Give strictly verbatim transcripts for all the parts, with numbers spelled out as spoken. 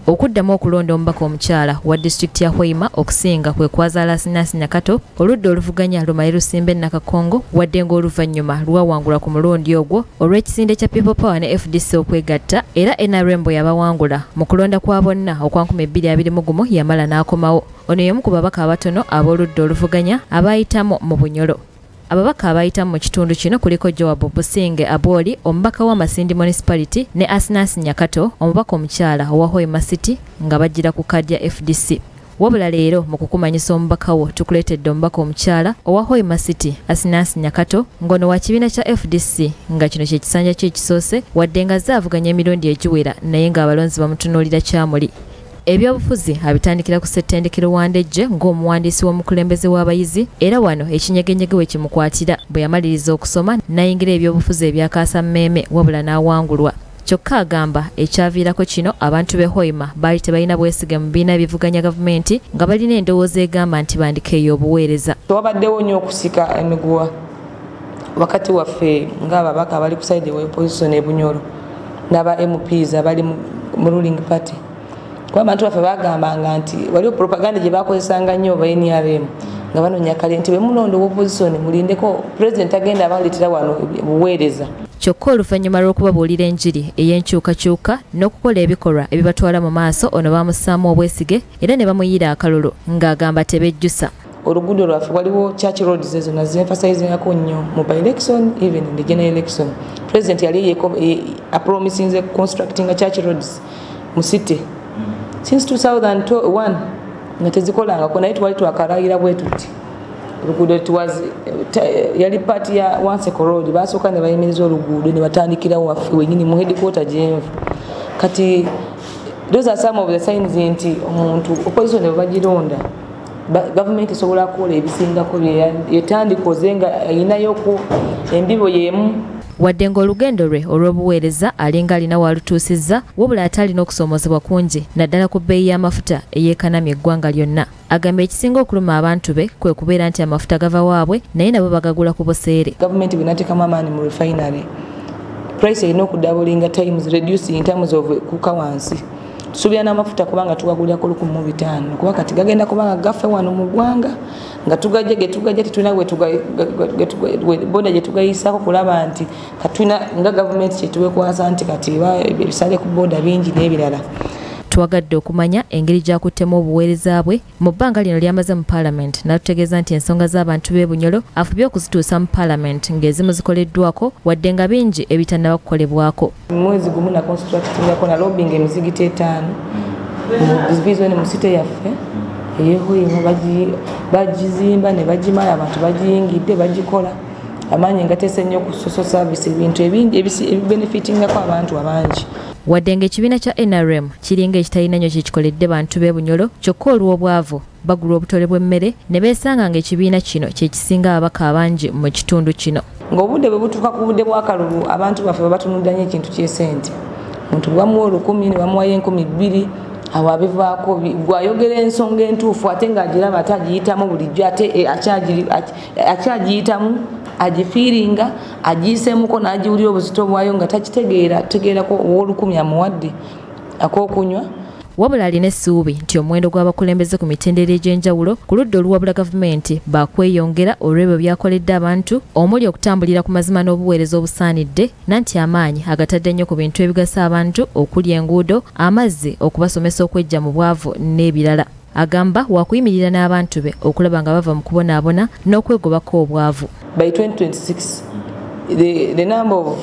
okuddamu okulonda omubaka omukyala wa disitulikiti ya Hoima okusinga kwe kwazaala Asinansi Nyakato oludda oluvuganya lumale lusimbe Nakakongo wadde ng'oluvannyuma lwawangula ku mulundi ogwo olw'ekisinde kya People Power ne F D C okwegatta era N R M bwe yabawangula mu kulonda kwa bonna okwa nkumi bbiri abiri mu gumu yamala n'akomawo. Ono y'omu ku babaka abatono ab'oludda oluvuganya abayitamu mu Bunyoro. Ababaka abayitamu mu kitundu kino kuliko Jowabu Businge Aboli omubaka wa Masindi Municipality ne Asinansi Nyakato omubaka omukyala owa Hoima City nga bajjira ku kadya F D C. Wabula leero mu kukumanyisa Omubakawo tukuleetedde omubaka omukyala owa Hoima City Asinansi Nyakato ngono wa kibiina kya F D C nga kino kye kisanja kye kisoose wadde nga zaavuganya emirundi egiwera naye ng'abalonzi bamutunuulira kyamuli. Ebyobufuzi abitandikira ku ssettendekero Wandejje ng'omuwandiisi w'omukulembeze w'abayizi era wano ekinyegenyege we kimukwatira bwe yamaliriza okusoma n'ayingira ebyobufuzi ebyakaasa mmeeme wabula n'awangulwa. Kyokka agamba ekyaviirako kino abantu b'e Hoima baali tebalina bwesige mu bibiina ebivuganya gavumenti nga balina endowooza egamba nti bandikeeyo obuweereza. Wabaddewo nnyo okusika emiguwa wakati waffe ng'ababaka abali ku sayidi wa opposition e Bunyoro n'aba M Ps abali mu ruling party. Kwa bantu baffe bagambanga nti waliwo propaganda gye bakozesanga nnyo ba N R M nga banoonya kale nti bwe mulondo w'opposition mulindeko president agenda abaleetera wano buweereza. Kyokka oluvannyuma lw'okubabuulira enjiri ey'enkyukakyuka n'okukola ebikolwa ebibatwala mu maaso ono baamussaamu obwesige era ne bamuyiira akalulu ng'agamba tebejjusa. Oluguudo lwaffe waliwo church roads ezo naziemphasizingako nnyo mu by election even in the general election. President yali apromisinze constructing a church roads mu city since two thousand one nga tezikolangako naye twali twakalayira bwe tuti oluguudo tuwazi yali party ya Wanseko Road basooka ne bayimiriza oluguudo ne batandikira waffe wenyini mu headquarter Geneva. Kati those are some of the signs nti omuntu opposition ne bagironda government esobola kukola ebisingako yetandikoze nga ayinayo ku embibo yemu. Wadde ng'olugendo lwe olw'obuweereza alinga alina walutuusizza wabula atalina okusoomozebwa kungi naddala ku bbeeyi y'amafuta eyeekanamya eggwanga lyonna. Agamba ekisinga okuluma abantu be kwe kubeera nti amafuta gava waabwe naye nabo bagagula ku buseere. Gavumenti bw'enateekamu amaanyi mu refinery price erina okudabulinga times reducing in terms of kuka wansi. Tusuubira n'amafuta kubanga tugagulirako lukumi mu bitaano kuba kati gagenda kubanga gaffe wano mu ggwanga nga tugajja ge tugajja tetulina boda gye tugayisaako kulaba nti katulina nga gavumenti kyetuwekwasa nti kati ebisale ku boda bingi n'ebirala. Twagadde okumanya engeri gy'akuttemu obuweereza bwe mu bbanga lino lyamaze mu Parliament n'atutegeeza nti ensonga z'abantu b'e Bunyoro afubye okuzituusa mu Parliament ng'ezimu zikoleddwako wadde nga bingi ebitannaba kukolebwako. Mwezi gumu na constructingako na lobbying emizigiti etaano mu division mu site yaffe eyehoima bagizimba ne bagimala abantu bagiyingidde bagikola amaanyi ngateese nnyo ku social service ebintu ebingi ebibenefitingako abantu abangi. Wadde ng'ekibiina kya N R M kiringa ekitalina nnyo kyekikoledde bantu b'e Bunyoro kyokka olw'obwavu bagula obutole bw'emmere ne beesanga ng'ekibiina kino kye kisinga ababaka abangi mu kitundu kino. Ng'obudde bwe butuuka ku budde bw'akalulu abantu baffe babatunudde nnyo ekintu ky'esente. Omuntu bamuwa olukumi ne bamuwayo enkumi bbiri awo abivaako gwayogera ensonga entuufu ate ng'agiraba ate agiyitamu bulijjo ate akyagiyitamu agifiiringa agiyiseemuko n'agiwulira obuzito bwayo nga takitegeera tegeerako ow'olukumi amuwadde ak'okunywa. Wabula alina essuubi nti omuwendo gw'abakulembeze ku mitendera egy'enjawulo ku ludda oluwabula gavumenti baakweyongera olw'ebyo byakoledde abantu omuli okutambulira ku mazima n'obuweereza obusaanidde nanti amaanyi agatadde nnyo ku bintu ebigasa abantu okuli enguudo amazzi okubasomesa okwejja mu bwavu n'ebirala. Agamba wakuyimirira n'abantu be okulaba nga bava mu kubonaabona n'okwegobako obwavu. By twenty twenty-six the, the number of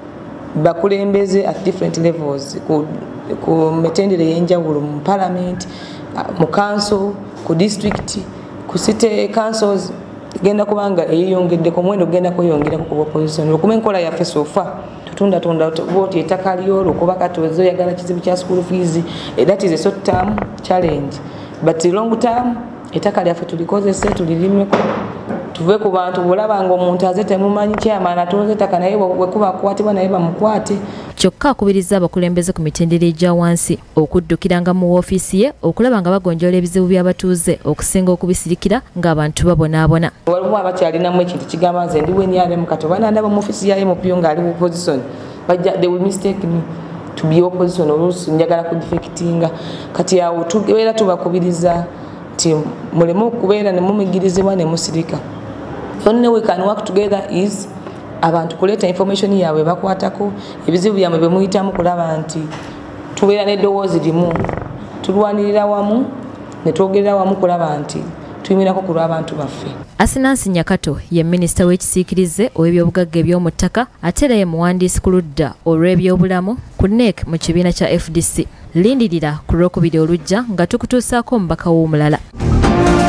bakulembeze at different levels ku ku mitendera y'enjawulo mu Parliament, mu council, ku district, ku city councils genda kubanga eyongedde ku mwendo genda kweyongera ku opposition. Okuba enkola yaffe sofa tutunda tunda vote ettaka lyolo kuba katozo yagala kizibu kya school fees. That is a short term challenge, but long term ettaka lyaffe tulikozese tulirimeko tuve ku bantu bulaba nga omuntu aze temumanyi kyamana atoze ettaka naye wekuba akwatibwa naye bamukwate. Kyokka akubiriza abakulembeze ku mitendera egya wansi okuddukiranga mu woofiisi ye okulaba nga bagonjoola ebizibu by'abatuuze okusinga okubisirikira ng'abantu babonaabona. Waliwo abakyalinamu ekintu kigamba nze ndi N R M kati oba nandaba mu woofiisi ya M P ng'ali mu opposition bajja they will mistake me. to be opposition oluusi njagala kudefectinga kati awo tubeera tubakubiriza nti mulemu okubeera ne mumigirizibwa ne musirika. The only way we can work together is abantu kuleeta information yaabwe bakwatako ebizibu byabwe bye muyitamu kulaba nti tubeera n'eddoboozi limu tulwanirira wamu ne twogerera wamu kulaba nti tuyimirako ku lw'abantu baffe. Asinansi Nyakato ye minisita w'ekisiikirize ow'ebyobugagga eby'omu ttaka ate era ye muwandiisi ku ludda olw'ebyobulamu ku N E C mu kibiina kya F D C. Lindirira ku lwokubiri olujja nga tukutuusaako omubaka w'omulala.